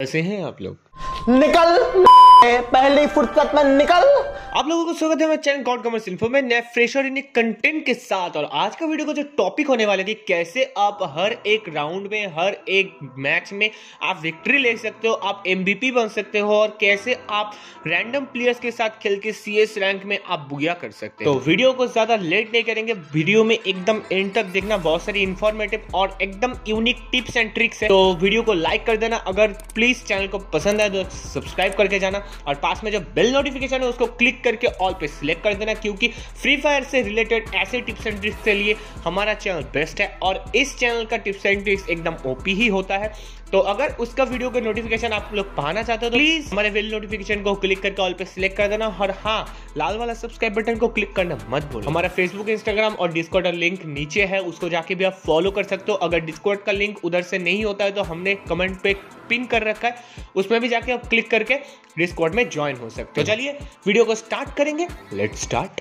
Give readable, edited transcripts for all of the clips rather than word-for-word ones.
कैसे हैं आप लोग? निकल पहली फुर्सत में निकल। आप लोगों को स्वागत है मेरे चैनल गॉड कॉमर्स इन्फो में नए फ्रेश और यूनिक कंटेंट के साथ। और आज का वीडियो का जो टॉपिक होने वाला है कि कैसे आप हर एक राउंड में, हर एक मैच में आप विक्ट्री ले सकते हो, आप एमवीपी बन सकते हो और कैसे आप रैंडम प्लेयर्स के साथ खेल के सीएस रैंक में आप बुया कर सकते हो। तो वीडियो को ज्यादा लेट नहीं करेंगे, वीडियो में एकदम एंड तक देखना, बहुत सारी इंफॉर्मेटिव और एकदम यूनिक टिप्स एंड ट्रिक्स है। तो वीडियो को लाइक कर देना, अगर प्लीज चैनल को पसंद आए तो सब्सक्राइब करके जाना और पास में जो बेल नोटिफिकेशन है उसको क्लिक करके ऑल पे सिलेक्ट कर देना, क्योंकि फ्री फायर से रिलेटेड ऐसे टिप्स एंड ट्रिक्स के लिए हमारा चैनल बेस्ट है और इस चैनल का टिप्स एंड ट्रिक्स एकदम ओपी ही होता है। तो अगर उसका वीडियो का नोटिफिकेशन आप लोग पाना चाहते हो तो प्लीज हमारे बेल नोटिफिकेशन को क्लिक करके ऑल पे सिलेक्ट कर देना और हाँ, लाल वाला सब्सक्राइब बटन को क्लिक करना मत भूलो। हमारा फेसबुक, इंस्टाग्राम और डिस्कॉर्ड का लिंक नीचे है, उसको जाके भी आप फॉलो कर सकते हो। अगर डिस्कॉर्ड का लिंक उधर से नहीं होता है तो हमने कमेंट पे पिन कर रखा है, उसमें भी जाके आप क्लिक करके डिस्कॉर्ड में ज्वाइन हो सकते हो। तो चलिए वीडियो को स्टार्ट करेंगे, लेट्स स्टार्ट।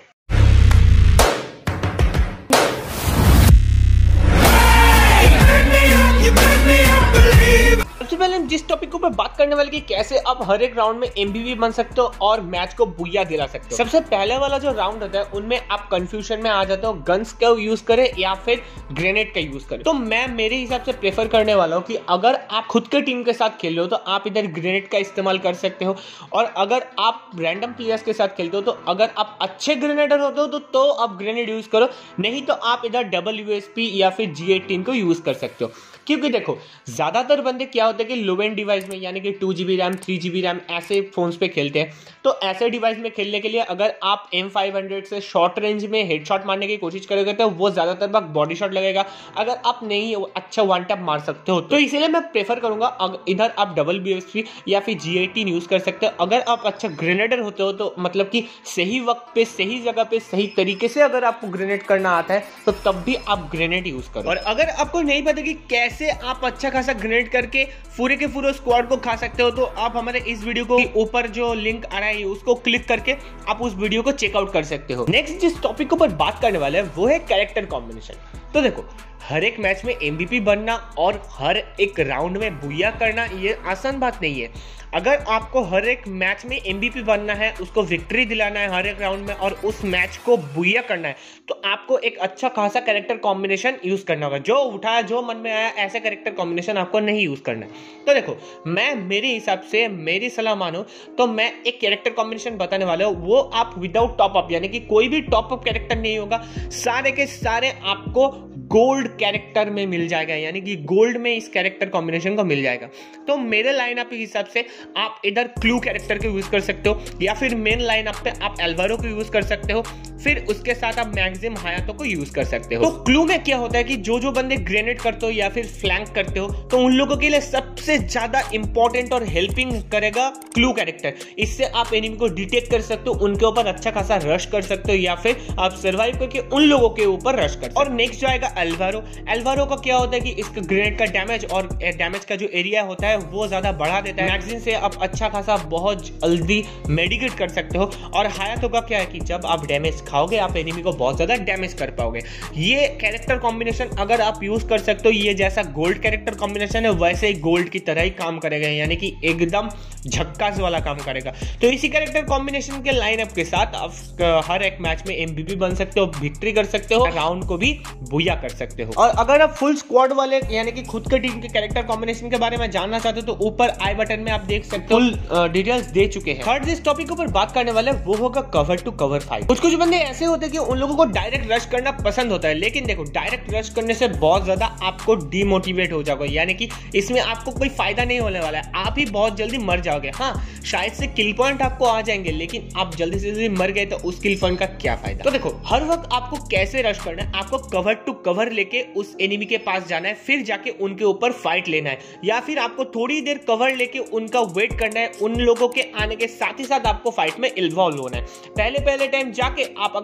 सबसे पहले हम जिस टॉपिक के ऊपर बात करने वाले कि कैसे आप हर एक राउंड में एमवीपी बन सकते हो और मैच को बुया दिला सकते हो। सबसे पहले वाला जो राउंड होता है उनमें आप कंफ्यूजन में आ जाते हो, गन्स का यूज करें या फिर ग्रेनेड का यूज करें। तो मैं मेरे हिसाब से प्रेफर करने वाला हूं कि अगर आप खुद के टीम के साथ खेल रहे हो तो आप इधर ग्रेनेड का इस्तेमाल कर सकते हो, और अगर आप रैंडम प्लेयर्स के साथ खेलते हो तो अगर आप अच्छे ग्रेनेडर होते हो तो आप ग्रेनेड यूज करो, नहीं तो आप इधर डबल यूएसपी या फिर G18 को यूज कर सकते हो। क्योंकि देखो, ज्यादातर बंदे क्या होते हैं कि लो एंड डिवाइस में, यानी कि 2GB रैम 3GB रैम ऐसे फोन्स पे खेलते हैं। तो ऐसे डिवाइस में खेलने के लिए अगर आप M500 से शॉर्ट रेंज में हेडशॉट मारने की कोशिश करोगे तो वो ज्यादातर वक्त बॉडी शॉट लगेगा, अगर आप नहीं अच्छा वन टैप मार सकते हो तो इसीलिए मैं प्रेफर करूंगा इधर आप डबल यूएसपी या फिर G18 यूज कर सकते हो। अगर आप अच्छा ग्रेनेडर होते हो तो मतलब कि सही वक्त पे, सही जगह पे, सही तरीके से अगर आपको ग्रेनेड करना आता है तो तब भी आप ग्रेनेड यूज करो। और अगर आपको नहीं पता कि कैसे आप अच्छा खासा ग्रेनेड करके पूरे के पूरे स्क्वाड को खा सकते हो तो आप हमारे इस वीडियो को ऊपर जो लिंक आ रहा है उसको क्लिक करके आप उस वीडियो को चेकआउट कर सकते हो। नेक्स्ट जिस टॉपिक के ऊपर बात करने वाले हैं वो है कैरेक्टर कॉम्बिनेशन। तो देखो, हर एक मैच में एमवीपी बनना और हर एक राउंड में बुया करना ये आसान बात नहीं है। अगर आपको हर एक मैच में एमवीपी बनना है, उसको विक्ट्री दिलाना है हर एक राउंड में और उस मैच को बुया करना है, तो आपको एक अच्छा खासा कैरेक्टर कॉम्बिनेशन यूज करना होगा। जो उठाया, जो मन में आया, ऐसे कैरेक्टर कॉम्बिनेशन आपको नहीं यूज करना है। तो देखो, मैं मेरे हिसाब से, मेरी सलाह मानो तो मैं एक कैरेक्टर कॉम्बिनेशन बताने वाला हूं, वो आप विदाउट टॉपअप, यानी कि कोई भी टॉपअप कैरेक्टर नहीं होगा, सारे के सारे आपको गोल्ड कैरेक्टर में मिल जाएगा, यानी कि गोल्ड में इस कैरेक्टर कॉम्बिनेशन को मिल जाएगा। तो मेरे लाइन अप के हिसाब से आप इधर क्लू कैरेक्टर को यूज कर सकते हो या फिर मेन लाइन अप पे आप एल्वारो को यूज कर सकते हो, फिर उसके साथ आप मैक्सिम हायातो को यूज कर सकते हो। तो क्लू में क्या होता है कि जो बंदे ग्रेनेड करते हो या फिर फ्लैंक करते हो तो उन लोगों के लिए सबसे ज्यादा इंपॉर्टेंट और हेल्पिंग करेगा क्लू कैरेक्टर। इससे आप एनिमी को डिटेक्ट कर सकते हो, उनके ऊपर अच्छा खासा रश कर सकते हो या फिर आप सर्वाइव करके उन लोगों के ऊपर रश कर सकते हो। और नेक्स्ट जो आएगा एल्वारो। एल्वारो का क्या होता है कि इसका ग्रेनेड का डैमेज और डैमेज का जो एरिया होता है वो ज्यादा बढ़ा देता है। मैगजीन से आप अच्छा खासा बहुत जल्दी मेडिकेट कर सकते हो। और हायातो का क्या है कि जब आप डैमेज खाओगे आप एनिमी को बहुत ज्यादा डैमेज कर पाओगे। ये कैरेक्टर कॉम्बिनेशन अगर आप यूज कर सकते हो, ये जैसा गोल्ड कैरेक्टर कॉम्बिनेशन है वैसे ही गोल्ड की तरह ही काम करेगा, यानी कि एकदम झक्कास वाला काम करेगा। तो इसी कैरेक्टर कॉम्बिनेशन के लाइनअप के साथ आप हर एक मैच में एमवीपी बन सकते हो, विक्ट्री कर सकते हो, राउंड को भी बुया कर सकते हो। और अगर आप फुल स्क्वाड वाले यानी कि खुद के टीम के कैरेक्टर कॉम्बिनेशन के बारे में जानना चाहते हो तो ऊपर आई बटन में आप देख सकते हो, फुल डिटेल्स दे चुके हैं। थर्ड जिस टॉपिक के ऊपर बात करने वाले वो होगा कवर टू कवर फाइट। कुछ बंदे ऐसे होते हैं कि उन लोगों को डायरेक्ट रश करना पसंद होता है, लेकिन देखो, डायरेक्ट रश करने से बहुत ज्यादा आपको डिमोटिवेट हो जाओगे, यानी कि इसमें आपको कोई फायदा नहीं होने वाला है, आप ही बहुत जल्दी मर जाओगे। हाँ, शायद से किल पॉइंट आपको आ जाएंगे, लेकिन आप जल्दी से जल्दी मर गए तो उस किल पॉइंट का क्या फायदा। तो देखो, हर वक्त आपको कैसे रश करना है, आपको कवर टू कवर लेके उस एनिमी के पास जाना है, फिर जाके उनके ऊपर फाइट लेना है, या फिर आपको थोड़ी देर कवर लेके उनका वेट करना है, उन लोगों के आने के साथ ही साथ आपको फाइट में इन्वॉल्व होना है। पहले टाइम जाके आप अगर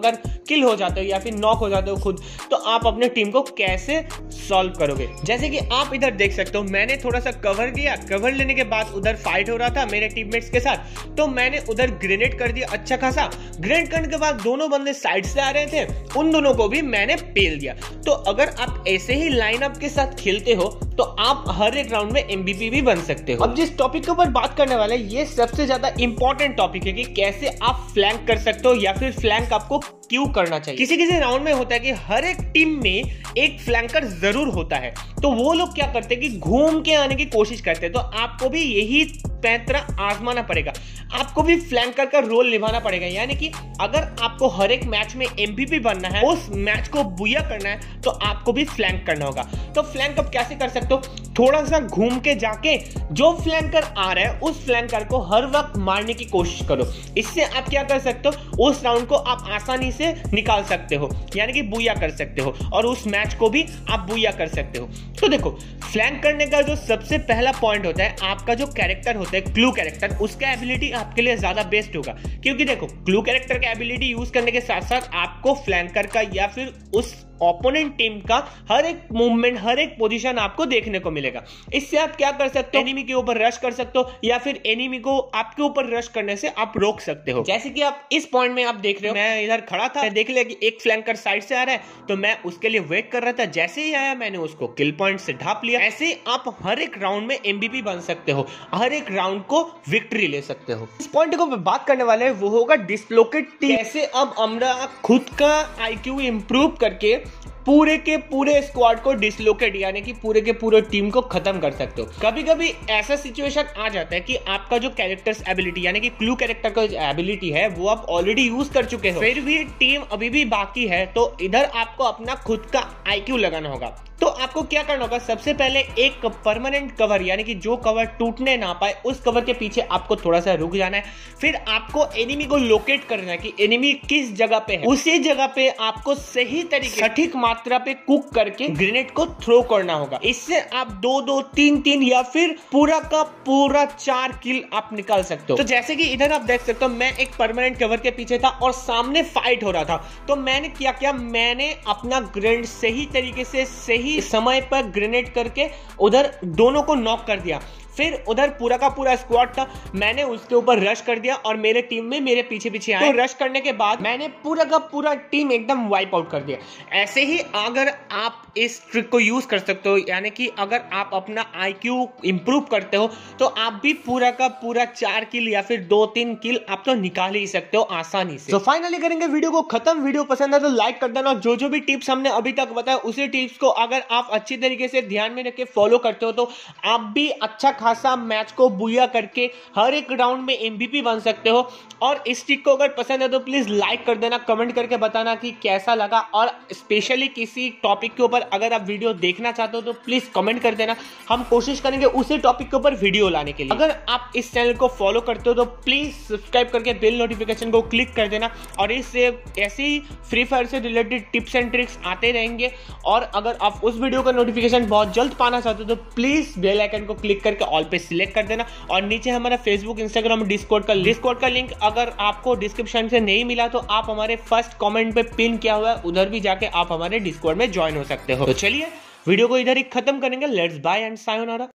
किल हो जाते हो या फिर नॉक हो जाते हो खुद, तो आप अपने टीम को कैसे सॉल्व करोगे। जैसे कि आप इधर देख सकते हो, मैंने थोड़ा सा कवर किया, कवर लेने के बाद उधर फाइट हो रहा था मेरे टीममेट्स के साथ, तो मैंने उधर ग्रेनेड कर दिया अच्छा खासा। ग्रेनेड करने के बाद दोनों बंदे साइड से आ रहे थे, उन दोनों को भी मैंने पेल दिया। तो अगर आप ऐसे ही लाइनअप के साथ खेलते हो तो आप हर एक राउंड में एमवीपी भी बन सकते हो। अब जिस टॉपिक के ऊपर बात करने वाले हैं, ये सबसे ज्यादा इंपॉर्टेंट टॉपिक है कि कैसे आप फ्लैंक कर सकते हो या फिर फ्लैंक आपको क्यों करना चाहिए। किसी किसी राउंड में होता है कि हर एक टीम में एक फ्लैंकर जरूर होता है, तो वो लोग क्या करते हैं कि घूम के आने की कोशिश करते हैं। तो आपको भी यही पैंतरा आजमाना पड़ेगा, आपको भी फ्लैंकर का रोल निभाना पड़ेगा। यानी कि अगर आपको हर एक मैच में एमवीपी बनना है, उस मैच को बुया करना है, तो आपको भी फ्लैंक करना होगा। तो फ्लैंक अब कैसे कर सकते हो, थोड़ा सा घूम के जाके जो फ्लैंकर आ रहा है उस फ्लैंकर को हर वक्त मारने की कोशिश करो। इससे आप क्या कर सकते हो, उस राउंड को आप आसानी से निकाल सकते हो, यानी कि बुया कर सकते हो, और उस मैच को भी आप बुया कर सकते हो। तो देखो, फ्लैंक करने का जो सबसे पहला पॉइंट होता है, आपका जो कैरेक्टर होता है क्लू कैरेक्टर, उसका एबिलिटी आपके लिए ज्यादा बेस्ट होगा। क्योंकि देखो, क्लू कैरेक्टर का एबिलिटी यूज करने के साथ साथ आपको फ्लैंकर का या फिर उस ओपोनेंट टीम का हर एक मूवमेंट, हर एक पोजीशन आपको देखने को मिलेगा। इससे आप क्या कर सकते हो, एनिमी के ऊपर रश कर सकते हो या फिर एनिमी को आपके ऊपर रश करने से आप रोक सकते हो। जैसे कि आप इस पॉइंट में आप देख रहे हो, मैं इधर खड़ा था, मैं देख लिया कि एक फ्लैंकर साइड से आ रहा है, तो मैं उसके लिए वेट कर रहा था। जैसे ही आया मैंने उसको किल पॉइंट से ढाप लिया। ऐसे आप हर एक राउंड में एमवीपी बन सकते हो, हर एक राउंड को विक्ट्री ले सकते हो। इस पॉइंट को बात करने वाले हैं वो होगा डिसलोकेट टीम। कैसे अब हमरा खुद का आईक्यू इंप्रूव करके पूरे के पूरे स्क्वाड को डिसलोकेट यानी कि पूरे के पूरे टीम को खत्म कर सकते हो। कभी कभी ऐसा सिचुएशन आ जाता है कि आपका जो कैरेक्टर्स एबिलिटी यानी कि क्लू कैरेक्टर का एबिलिटी है वो आप ऑलरेडी यूज कर चुके हो, फिर भी टीम अभी भी बाकी है, तो इधर आपको अपना खुद का आईक्यू लगाना होगा। तो आपको क्या करना होगा, सबसे पहले एक परमानेंट कवर यानी कि जो कवर टूटने ना पाए उस कवर के पीछे आपको थोड़ा सा रुक जाना है। फिर आपको एनिमी को लोकेट करना है कि एनिमी किस जगह पे है, उसी जगह पे आपको सही तरीके सटीक मात्रा पे कुक करके ग्रेनेड को थ्रो करना होगा। इससे आप 2-2, 3-3 या फिर पूरा का पूरा 4 किल आप निकाल सकते हो। तो जैसे कि इधर आप देख सकते हो, मैं एक परमानेंट कवर के पीछे था और सामने फाइट हो रहा था, तो मैंने क्या किया, मैंने अपना ग्रेनेड सही तरीके से सही समय पर ग्रेनेड करके उधर दोनों को नॉक कर दिया। फिर उधर पूरा का पूरा स्क्वाड था, मैंने उसके ऊपर रश कर दिया और मेरे टीम में मेरे पीछे पीछे आए। तो रश करने के बाद मैंने पूरा का पूरा टीम एकदम वाइप आउट कर दिया। ऐसे ही अगर आप इस ट्रिक को यूज कर सकते हो, यानी कि अगर आप अपना आईक्यू इंप्रूव करते हो, तो आप भी पूरा का पूरा 4 किल या फिर 2-3 किल आप तो निकाल ही सकते हो आसानी से। तो फाइनली करेंगे वीडियो को खत्म। वीडियो पसंद है तो लाइक कर देना। जो जो भी टिप्स हमने अभी तक बताया उसी टिप्स को अगर आप अच्छी तरीके से ध्यान में रख के फॉलो करते हो तो आप भी अच्छा खासा मैच को बुया करके हर एक राउंड में एमवीपी बन सकते हो। और इस ट्रिक को अगर पसंद है तो प्लीज लाइक कर देना, कमेंट करके बताना कि कैसा लगा, और स्पेशली किसी टॉपिक के ऊपर अगर आप वीडियो देखना चाहते हो तो प्लीज कमेंट कर देना। हम कोशिश करेंगे उसी टॉपिक के ऊपर वीडियो लाने के लिए। अगर आप इस चैनल को फॉलो करते हो तो प्लीज सब्सक्राइब करके बेल नोटिफिकेशन को क्लिक कर देना, और इससे ऐसे ही फ्री फायर से रिलेटेड टिप्स एंड ट्रिक्स आते रहेंगे। और अगर आप उस वीडियो का नोटिफिकेशन बहुत जल्द पाना चाहते हो तो प्लीज बेल आइकन को क्लिक करके ऑल पे सिलेक्ट कर देना। और नीचे हमारा फेसबुक, इंस्टाग्राम, डिस्कॉर्ड का लिंक अगर आपको डिस्क्रिप्शन से नहीं मिला तो आप हमारे फर्स्ट कमेंट पे पिन किया हुआ है, उधर भी जाके आप हमारे डिस्कॉर्ड में ज्वाइन हो सकते हो। तो चलिए वीडियो को इधर ही खत्म करेंगे। Let's bye and sayonara.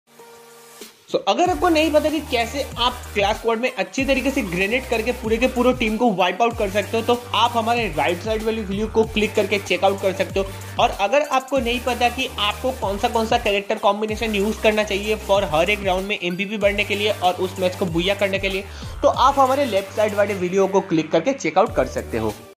So, अगर आपको नहीं पता कि कैसे आप क्लास स्क्वाड में अच्छी तरीके से ग्रेनेड करके पूरे के पूरे टीम को वाइप आउट कर सकते हो, तो आप हमारे राइट साइड वाली वीडियो को क्लिक करके चेकआउट कर सकते हो। और अगर आपको नहीं पता कि आपको कौन सा कैरेक्टर कॉम्बिनेशन यूज करना चाहिए फॉर हर एक राउंड में एमवीपी बढ़ने के लिए और उस मैच को बुया करने के लिए, तो आप हमारे लेफ्ट साइड वाले वीडियो को क्लिक करके चेकआउट कर सकते हो।